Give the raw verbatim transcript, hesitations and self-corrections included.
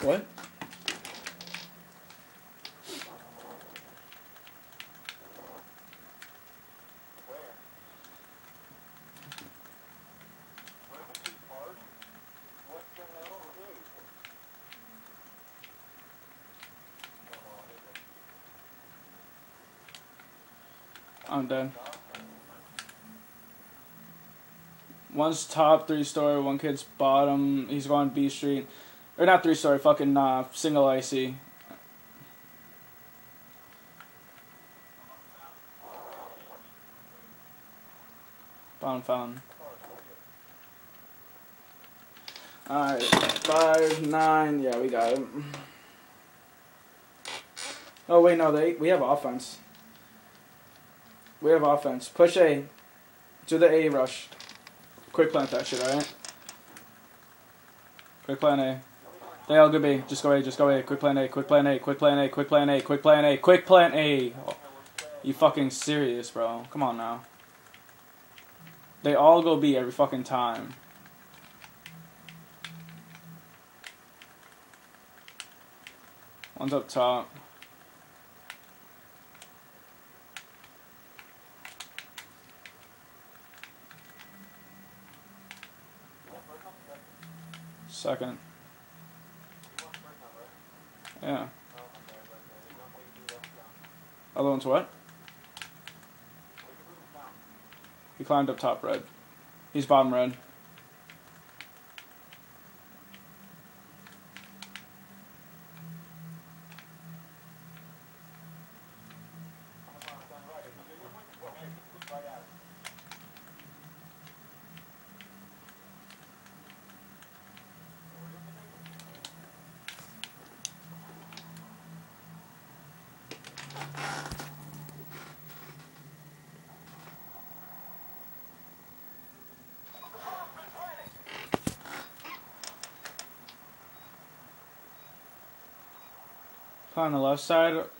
What? I'm done. One's top, three story, one kid's bottom. He's going B Street. Or not three story, fucking uh, single I C. Bottom fountain. Alright, five, nine, yeah, we got it. Oh, wait, no, they we have offense. We have offense. Push A. Do the A rush. Quick plant that shit, alright? Quick plant A. They all good B. Just go A, just go A. Quick plant A, quick plant A, quick plant A, quick plant A, quick plant A, quick plant A. Oh, you fucking serious, bro. Come on now. They all go B every fucking time. One's up top. Second. Yeah. Other one's what? He climbed up top red. He's bottom red. On the left side,